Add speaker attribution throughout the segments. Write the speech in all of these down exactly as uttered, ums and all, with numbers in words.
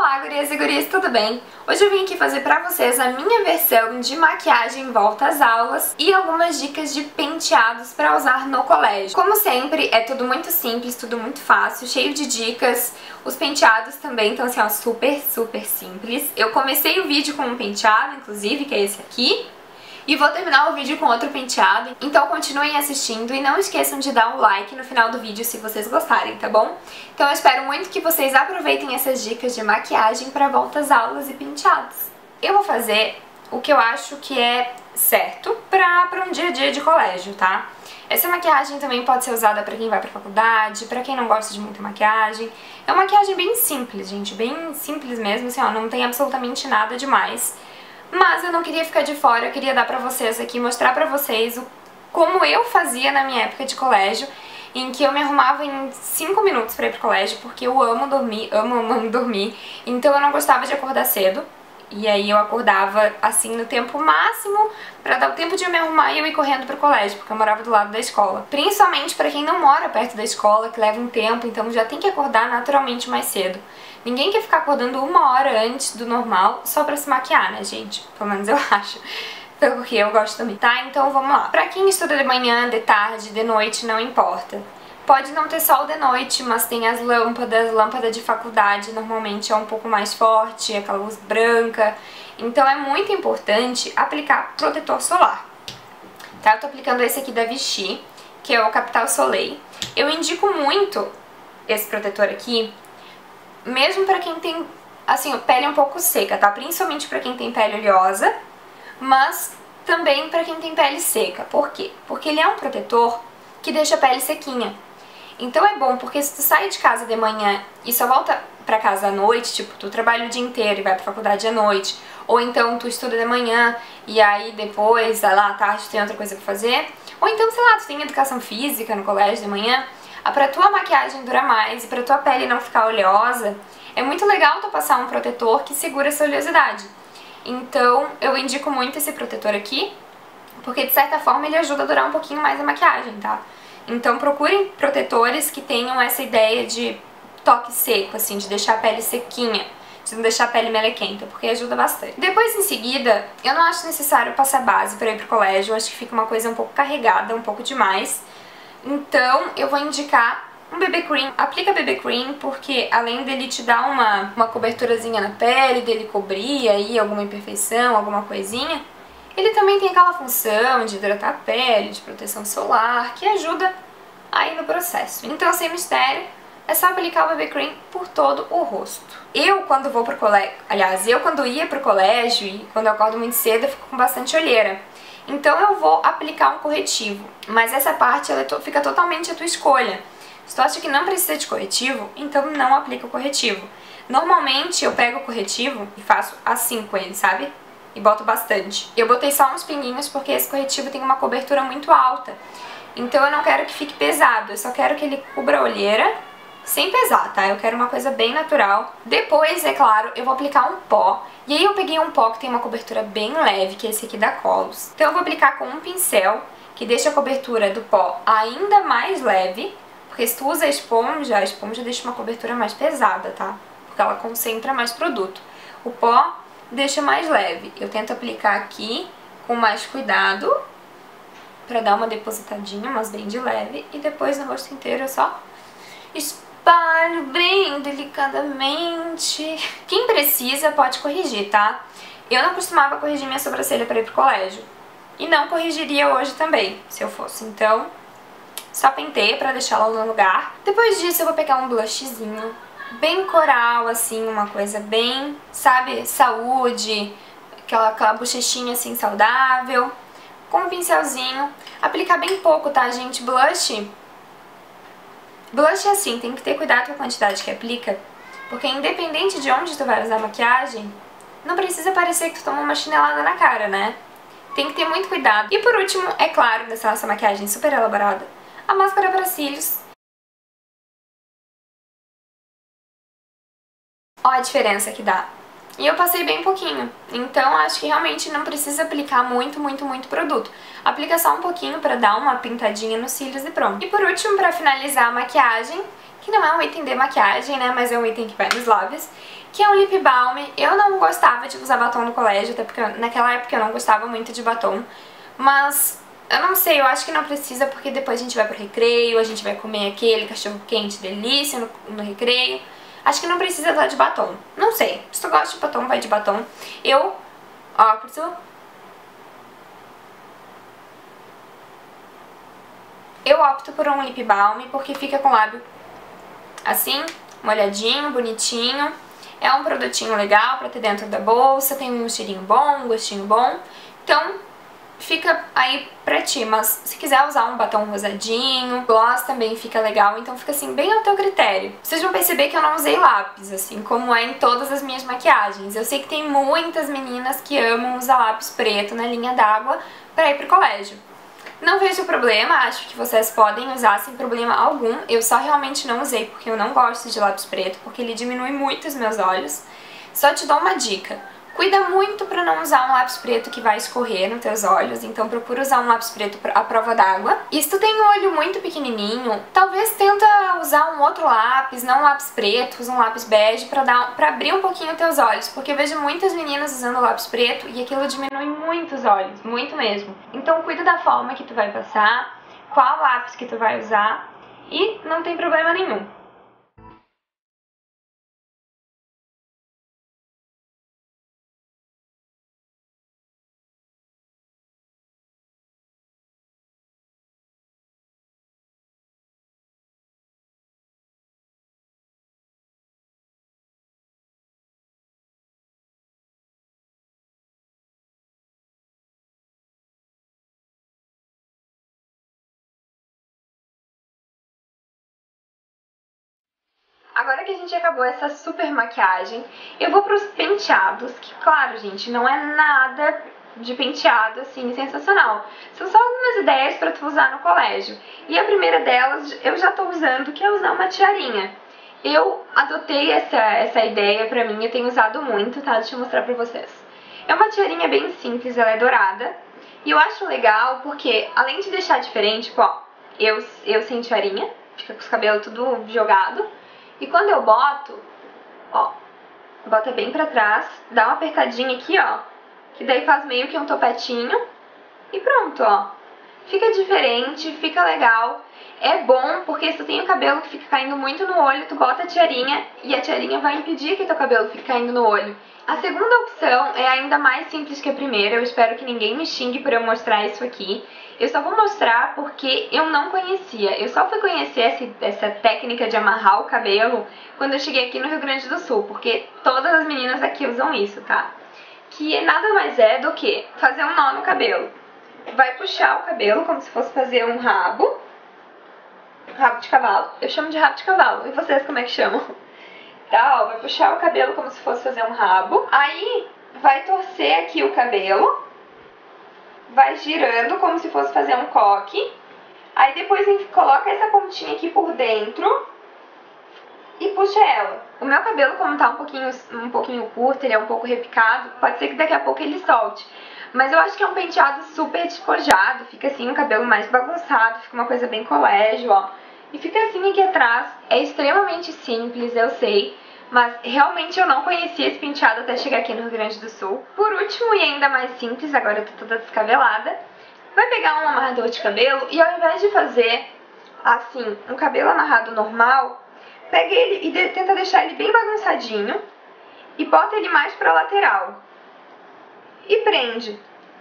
Speaker 1: Olá, gurias e gurias, tudo bem? Hoje eu vim aqui fazer pra vocês a minha versão de maquiagem em volta às aulas e algumas dicas de penteados pra usar no colégio. Como sempre, é tudo muito simples, tudo muito fácil, cheio de dicas. Os penteados também estão assim, ó, super, super simples. Eu comecei o vídeo com um penteado, inclusive, que é esse aqui. E vou terminar o vídeo com outro penteado, então continuem assistindo e não esqueçam de dar um like no final do vídeo se vocês gostarem, tá bom? Então eu espero muito que vocês aproveitem essas dicas de maquiagem para volta às aulas e penteados. Eu vou fazer o que eu acho que é certo pra, pra um dia a dia de colégio, tá? Essa maquiagem também pode ser usada pra quem vai pra faculdade, pra quem não gosta de muita maquiagem. É uma maquiagem bem simples, gente, bem simples mesmo, assim, ó, não tem absolutamente nada demais. Mas eu não queria ficar de fora, eu queria dar pra vocês aqui, mostrar pra vocês o, como eu fazia na minha época de colégio, em que eu me arrumava em cinco minutos pra ir pro colégio, porque eu amo dormir, amo, amo, amo dormir, então eu não gostava de acordar cedo. E aí eu acordava assim no tempo máximo pra dar o tempo de eu me arrumar e eu ir correndo pro colégio, porque eu morava do lado da escola. Principalmente pra quem não mora perto da escola, que leva um tempo, então já tem que acordar naturalmente mais cedo. Ninguém quer ficar acordando uma hora antes do normal só pra se maquiar, né, gente? Pelo menos eu acho. Porque eu gosto também. Tá, então vamos lá. Pra quem estuda de manhã, de tarde, de noite, não importa. Pode não ter sol de noite, mas tem as lâmpadas, lâmpada de faculdade normalmente é um pouco mais forte, aquela luz branca. Então é muito importante aplicar protetor solar. Tá? Eu tô aplicando esse aqui da Vichy, que é o Capital Soleil. Eu indico muito esse protetor aqui, mesmo pra quem tem, assim, pele um pouco seca, tá? Principalmente pra quem tem pele oleosa, mas também pra quem tem pele seca. Por quê? Porque ele é um protetor que deixa a pele sequinha. Então é bom, porque se tu sai de casa de manhã e só volta pra casa à noite, tipo, tu trabalha o dia inteiro e vai pra faculdade à noite, ou então tu estuda de manhã e aí depois, sei lá, à tarde tu tem outra coisa pra fazer, ou então, sei lá, tu tem educação física no colégio de manhã, pra tua maquiagem durar mais e pra tua pele não ficar oleosa, é muito legal tu passar um protetor que segura essa oleosidade. Então eu indico muito esse protetor aqui, porque de certa forma ele ajuda a durar um pouquinho mais a maquiagem, tá? Então procurem protetores que tenham essa ideia de toque seco, assim, de deixar a pele sequinha, de não deixar a pele melequenta, porque ajuda bastante. Depois, em seguida, eu não acho necessário passar base para ir pro colégio, eu acho que fica uma coisa um pouco carregada, um pouco demais. Então eu vou indicar um B B Cream. Aplica B B Cream porque além dele te dar uma, uma coberturazinha na pele, dele cobrir aí alguma imperfeição, alguma coisinha, ele também tem aquela função de hidratar a pele, de proteção solar, que ajuda aí no processo. Então, sem mistério, é só aplicar o B B Cream por todo o rosto. Eu, quando vou pro colégio, aliás, eu quando ia pro colégio e quando eu acordo muito cedo, eu fico com bastante olheira. Então eu vou aplicar um corretivo, mas essa parte ela fica totalmente à tua escolha. Se tu acha que não precisa de corretivo, então não aplica o corretivo. Normalmente eu pego o corretivo e faço assim com ele, sabe? E boto bastante. Eu botei só uns pinguinhos porque esse corretivo tem uma cobertura muito alta. Então eu não quero que fique pesado, eu só quero que ele cubra a olheira sem pesar, tá? Eu quero uma coisa bem natural. Depois, é claro, eu vou aplicar um pó. E aí eu peguei um pó que tem uma cobertura bem leve, que é esse aqui da Colos. Então eu vou aplicar com um pincel, que deixa a cobertura do pó ainda mais leve. Porque se tu usa a esponja, a esponja deixa uma cobertura mais pesada, tá? Porque ela concentra mais produto. O pó deixa mais leve. Eu tento aplicar aqui com mais cuidado pra dar uma depositadinha, mas bem de leve. E depois no rosto inteiro eu só espalho bem delicadamente. Quem precisa pode corrigir, tá? Eu não costumava corrigir minha sobrancelha pra ir pro colégio. E não corrigiria hoje também, se eu fosse. Então, só penteio pra deixá-la no lugar. Depois disso eu vou pegar um blushzinho bem coral, assim, uma coisa bem, sabe, saúde, aquela, aquela bochechinha assim saudável, com um pincelzinho, aplicar bem pouco, tá, gente? Blush, blush é assim, tem que ter cuidado com a quantidade que aplica, porque independente de onde tu vai usar maquiagem, não precisa parecer que tu toma uma chinelada na cara, né? Tem que ter muito cuidado. E por último, é claro, dessa nossa maquiagem super elaborada, a máscara para cílios. Olha a diferença que dá. E eu passei bem pouquinho, então acho que realmente não precisa aplicar muito, muito, muito produto. Aplica só um pouquinho pra dar uma pintadinha nos cílios e pronto. E por último, pra finalizar a maquiagem, que não é um item de maquiagem, né, mas é um item que vai nos lábios, que é um lip balm. Eu não gostava de usar batom no colégio, até porque naquela época eu não gostava muito de batom, mas eu não sei, eu acho que não precisa, porque depois a gente vai pro recreio, a gente vai comer aquele cachorro quente delícia no, no recreio. Acho que não precisa estar de batom. Não sei, se tu gosta de batom, vai de batom. Eu opto... Eu opto por um lip balm, porque fica com o lábio assim, molhadinho, bonitinho. É um produtinho legal pra ter dentro da bolsa, tem um cheirinho bom, um gostinho bom. Então, fica aí pra ti, mas se quiser usar um batom rosadinho, gloss também fica legal, então fica assim, bem ao teu critério. Vocês vão perceber que eu não usei lápis, assim como é em todas as minhas maquiagens. Eu sei que tem muitas meninas que amam usar lápis preto na linha d'água pra ir pro colégio. Não vejo problema, acho que vocês podem usar sem problema algum. Eu só realmente não usei porque eu não gosto de lápis preto, porque ele diminui muito os meus olhos. Só te dou uma dica. Cuida muito pra não usar um lápis preto que vai escorrer nos teus olhos, então procura usar um lápis preto à prova d'água. E se tu tem um olho muito pequenininho, talvez tenta usar um outro lápis, não um lápis preto, usa um lápis bege pra, dar, pra abrir um pouquinho os teus olhos, porque eu vejo muitas meninas usando lápis preto e aquilo diminui muito os olhos, muito mesmo. Então cuida da forma que tu vai passar, qual lápis que tu vai usar e não tem problema nenhum. Agora que a gente acabou essa super maquiagem, eu vou pros penteados, que claro, gente, não é nada de penteado, assim, sensacional. São só algumas ideias pra tu usar no colégio. E a primeira delas, eu já tô usando, que é usar uma tiarinha. Eu adotei essa, essa ideia pra mim, eu tenho usado muito, tá? Deixa eu mostrar pra vocês. É uma tiarinha bem simples, ela é dourada. E eu acho legal porque, além de deixar diferente, tipo, ó, eu, eu sem tiarinha, fica com os cabelos tudo jogado. E quando eu boto, ó, bota bem pra trás, dá uma apertadinha aqui, ó, que daí faz meio que um topetinho e pronto, ó. Fica diferente, fica legal. É bom porque se tu tem o cabelo que fica caindo muito no olho, tu bota a tiarinha e a tiarinha vai impedir que teu cabelo fique caindo no olho. A segunda opção é ainda mais simples que a primeira, eu espero que ninguém me xingue por eu mostrar isso aqui. Eu só vou mostrar porque eu não conhecia, eu só fui conhecer essa, essa técnica de amarrar o cabelo quando eu cheguei aqui no Rio Grande do Sul, porque todas as meninas aqui usam isso, tá? Que nada mais é do que fazer um nó no cabelo. Vai puxar o cabelo como se fosse fazer um rabo, rabo de cavalo, eu chamo de rabo de cavalo, e vocês como é que chamam? Tá, ó, vai puxar o cabelo como se fosse fazer um rabo, aí vai torcer aqui o cabelo, vai girando como se fosse fazer um coque, aí depois a gente coloca essa pontinha aqui por dentro e puxa ela. O meu cabelo, como tá um pouquinho, um pouquinho curto, ele é um pouco repicado, pode ser que daqui a pouco ele solte. Mas eu acho que é um penteado super despojado, fica assim um cabelo mais bagunçado, fica uma coisa bem colégio, ó. E fica assim aqui atrás, é extremamente simples, eu sei, mas realmente eu não conhecia esse penteado até chegar aqui no Rio Grande do Sul. Por último, e ainda mais simples, agora eu tô toda descabelada, vai pegar um amarrador de cabelo e ao invés de fazer, assim, um cabelo amarrado normal, pega ele e de, tenta deixar ele bem bagunçadinho e bota ele mais pra lateral. E prende.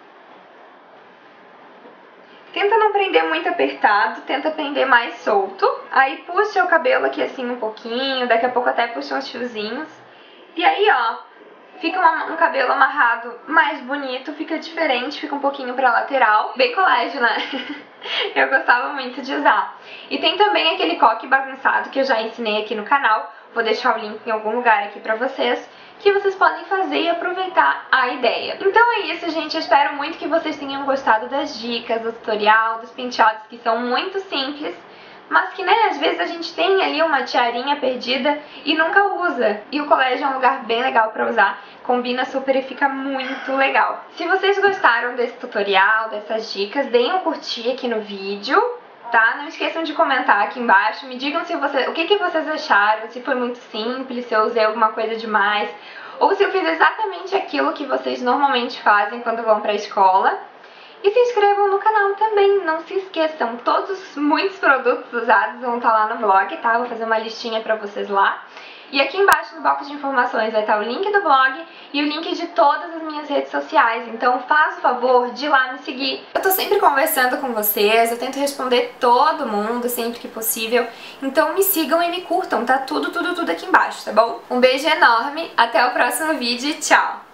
Speaker 1: Tenta não prender muito apertado, tenta prender mais solto. Aí puxa o cabelo aqui assim um pouquinho, daqui a pouco até puxa uns fiozinhos. E aí, ó, fica uma, um cabelo amarrado mais bonito, fica diferente, fica um pouquinho pra lateral. Bem colégio, né? Eu gostava muito de usar. E tem também aquele coque bagunçado que eu já ensinei aqui no canal. Vou deixar o link em algum lugar aqui pra vocês, que vocês podem fazer e aproveitar a ideia. Então é isso, gente. Eu espero muito que vocês tenham gostado das dicas, do tutorial, dos penteados que são muito simples, mas que, né, às vezes a gente tem ali uma tiarinha perdida e nunca usa. E o colégio é um lugar bem legal pra usar, combina super e fica muito legal. Se vocês gostaram desse tutorial, dessas dicas, deem um curtir aqui no vídeo. tá? Não esqueçam de comentar aqui embaixo, me digam se você, o que, que vocês acharam, se foi muito simples, se eu usei alguma coisa demais, ou se eu fiz exatamente aquilo que vocês normalmente fazem quando vão pra escola. E se inscrevam no canal também, não se esqueçam, todos os muitos produtos usados vão estar lá no blog, tá? Vou fazer uma listinha pra vocês lá. E aqui embaixo no box de informações vai estar o link do blog e o link de todas as minhas redes sociais, então faz o favor de ir lá me seguir. Eu tô sempre conversando com vocês, eu tento responder todo mundo sempre que possível, então me sigam e me curtam, tá tudo, tudo, tudo aqui embaixo, tá bom? Um beijo enorme, até o próximo vídeo e tchau!